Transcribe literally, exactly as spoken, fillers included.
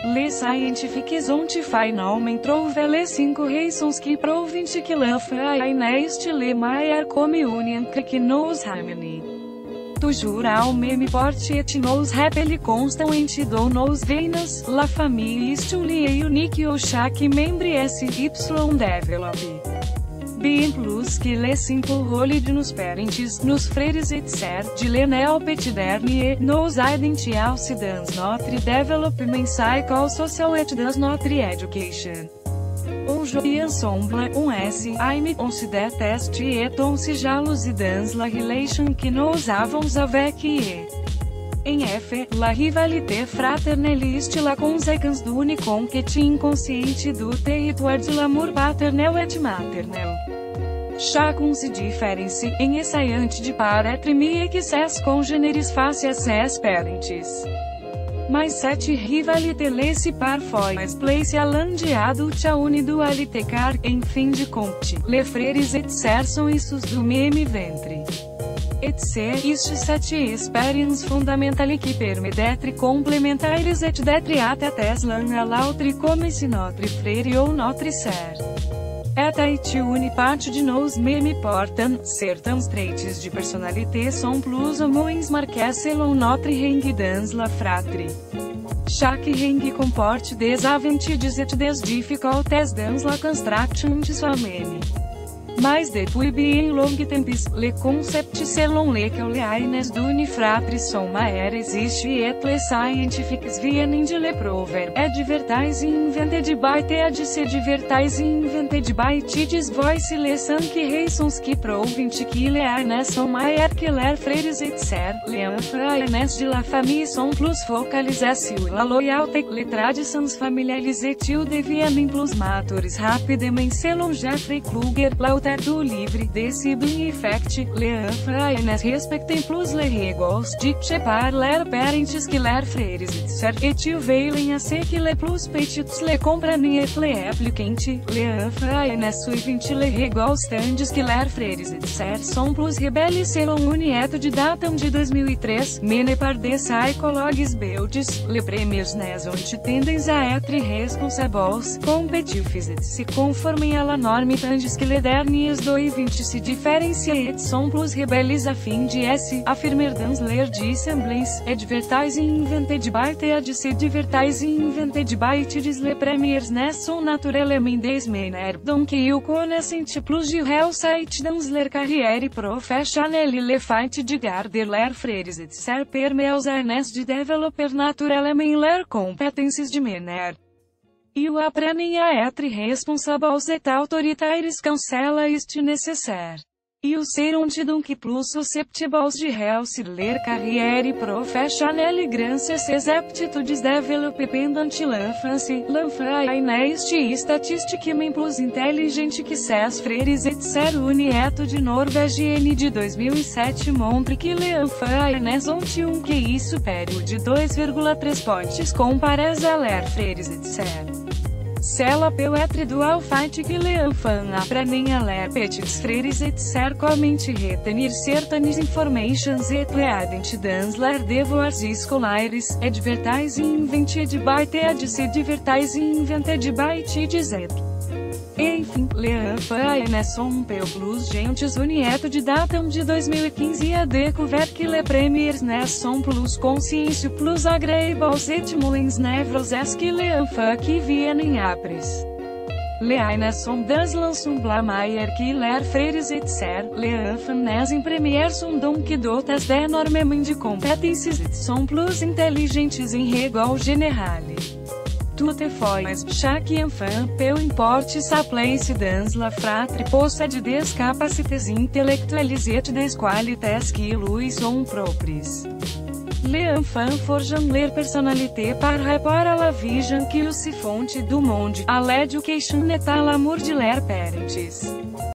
Les scientifiques ont finalement trouvé les cinq raisons qui prouvent que l'enfant n'est le meilleur communiant que nous harmonie. Toujours au même porte et nous rappelle constante de nos veines, la famille est unique ou chaque membre est y développé. Bien plus que les cinq rôles de nos parents, nos frères et sœurs, de l'enfant petit dernier, nous aident aussi dans notre développement psychosocial et dans notre education. Aujourd'hui ensemble, on essaie, on se déteste et on se jalouse dans la relation que nous avons avec eux. En F, la rivalité fraternelle est la conséquence d'une conquête inconsciente du territoire de l'amour paternel et maternel. Chacun se différencie en essayant de paraître mieux que ses congéneres face à ses parents. Mas cette rivalité laisse parfois place à l'endiadulte à une dualité car, en fin de compte, les frères et sœurs sont issus du même ventre. Et c'est isto cette expérience fondamentale qui permet d'être complémentaires et d'être attaches l'un à l'autre comme si notre frère ou notre sœur. Et une parte de nos même portant, certains traits de personnalité sont plus ou moins marqués selon notre rang dans la fratrie. Chaque rang comporte des avantages et des difficultés dans la construction de soi-même. Mas depuis bien longo tempos, le concept selon lequel les d'une fratrie sont maiores existe et les scientifiques viennent de le prouver. É divertais invented by te de se divertais invented by tides voice lesson que raisons que prouvent que les sont maiores que les frères et sœurs. Les enfants de la famille sont plus focalisés sur la loyauté, les traditions familiales et ils deviennent plus matures rapidement selon Jeffrey Kluger, l'auteur do livre Discipline Effect. Les enfants respectent plus les règles dictées par leurs parents que leurs frères et sœurs, et ils veillent à ce que les plus petits les comprennent et les appliquent. Les enfants suivent les règles tandis que leurs frères et sœurs sont plus rebelles selon une étude datant de dois mil e três, menée par des psychologues belges. Les premiers né ont tendance à être responsables, competitifs et se conformer à la norme tandis que les derniers doivent se différencier et sont plus rebelles a fim de se affirmer dans leur dissemblance. Advertise invented by te de se divertise invented by tides les premiers né sont naturellement des meneurs donc ils connaissent plus de réussite dans leur carrière professionnelle le fait de garder leurs frères et sœurs permet aux aînés de développer naturellement leurs compétences de meneur. Ils aprendem a être responsables et autoritaires quand cela est nécessaire. Ils seront donc plus susceptibles de réussir leur carrière professionnelle grâce à ces aptitudes développées pendant l'enfance. L'enfant est statistiquement plus intelligente que ses frères et sœurs. Une étude norvégienne de dois mil e sete montre que les enfants ont um Q I supérieur de dois vírgula três pontos comparés a leurs frères et sœurs. Cela peut être dû au fait que les enfants aprendem a leurs petits frères et sœurs comment retenir certaines informations et les aident dans leurs devoirs scolaires. Advertise invented by te de se divertise invented by tides et. Enfim, les enfants sont un peu plus gentes. Une étude datant de dois mil e quinze a découvert que les premiers né sont plus conscients, plus agréables et moins nerveux que les enfants qui viennent après. Les aînés sont dans l'ensemble meilleurs que leurs frères et sœurs. Les enfants en première sont donc dotés d'énormément de compétences et sont plus intelligentes en règle générale. Toutefois, chaque enfant, peu importe sa place dans la fratrie, possède des capacités intellectuelles et des qualités qui lui sont propres. Les enfants forgent leur personnalité par rapport à la vision qu'ils se font du monde, à l'éducation et à l'amour de leurs parents.